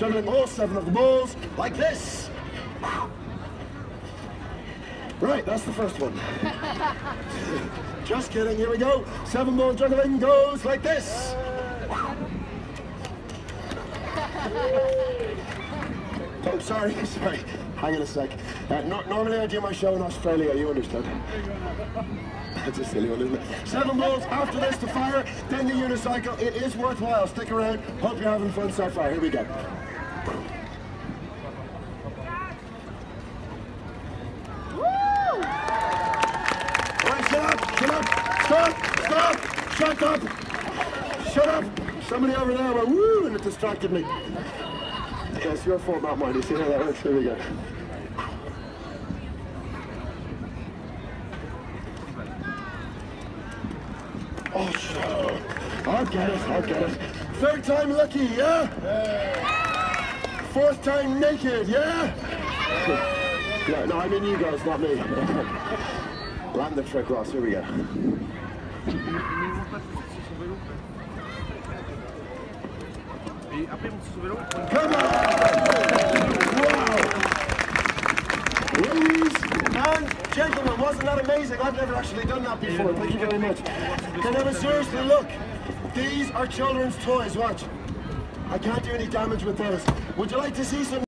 juggling all 7 of the balls like this. Right, that's the first one. Just kidding, here we go. 7 ball juggling goes like this. Oh, sorry. Hang on a sec. Normally I do my show in Australia, you understand? That's a silly one, isn't it? 7 balls after this to fire, then the unicycle. It is worthwhile. Stick around. Hope you're having fun so far. Here we go. Shut up! Somebody over there went woo and it distracted me. Yeah, it's your fault, not mine. You see how that works? Here we go. Oh, shut up. I'll get it. 3rd time lucky, yeah? 4th time naked, yeah? Yeah, no, I mean you guys, not me. Land the trick, Ross. Here we go. Come on! Wow! Ladies and gentlemen, wasn't that amazing? I've never actually done that before. Thank you very much. Can I seriously look? These are children's toys. Watch. I can't do any damage with those. Would you like to see some?